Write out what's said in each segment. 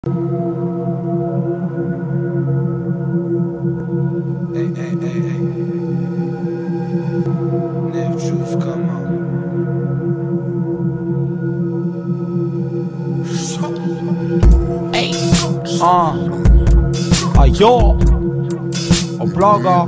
Hey, hey, hey, hey. Never truth come on. Hey, ayo, oblaga,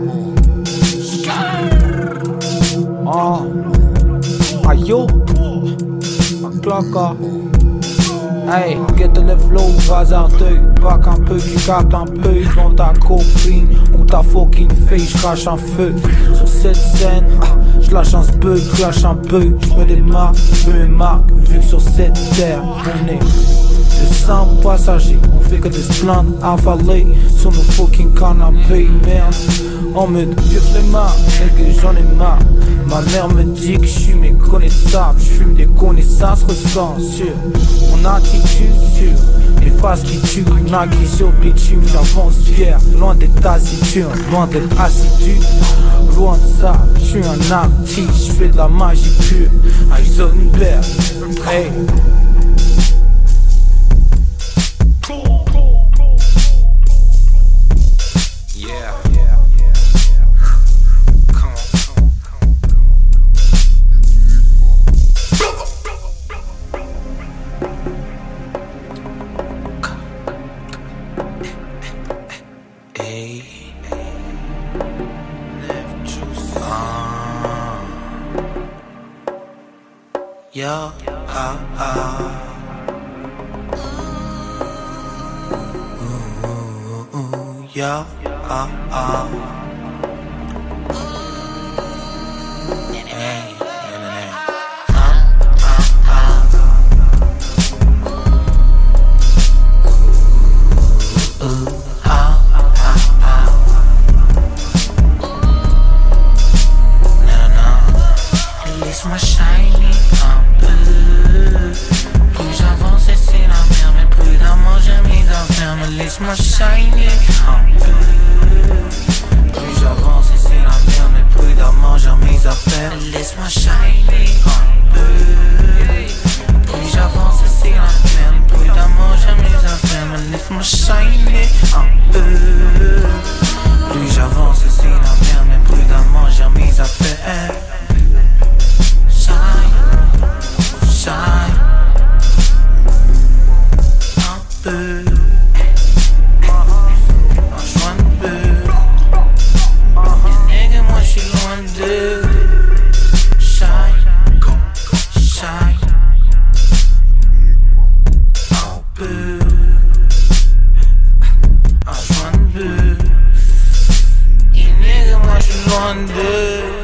ayo, claca. Hey, get le flow hasardeux, pas qu'un peu, tu captes un peu devant ta copine ou ta fucking face, crache un feu sur cette scène. J'lâche un bug, clash un peu, j'me démarque, j'me mes marques, vu que sur cette terre on est de simples passagers, on fait que des plaintes affalées sur nos fucking canapés, merde. En mode vieux flemmard, mais que j'en ai marre. Ma mère me dit que j'suis méconnaissable, j'fume des connaissances, ressens sur mon attitude, sur les faces qui tuent, naquis sur le bitume, j'avance fier, loin d'être taciturne, loin d'être assidu. Loin de ça, j'suis un artiste, j'fais de la magie pure, Heisenberg, hey. Yeah, yeah, Laisse-moi shiny un peu. Plus j'avance et c'est la merde, mais prudemment j'ai mes affaires. Mais laisse-moi shiny un peu. Plus j'avance et c'est la merde, mais prudemment j'ai mes affaires. Laisse-moi shiny un peu. Plus j'avance et c'est la merde, mais prudemment j'ai mes affaires. Mais laisse-moi shiny un peu. Plus j'avance et c'est la merde, mais prudemment j'ai mes affaires. Shine un peu, rejoins un peu. Et nigga, moi j'suis loin d'eux. Shine un peu, rejoins un peu. Et nigga, moi j'suis loin d'eux.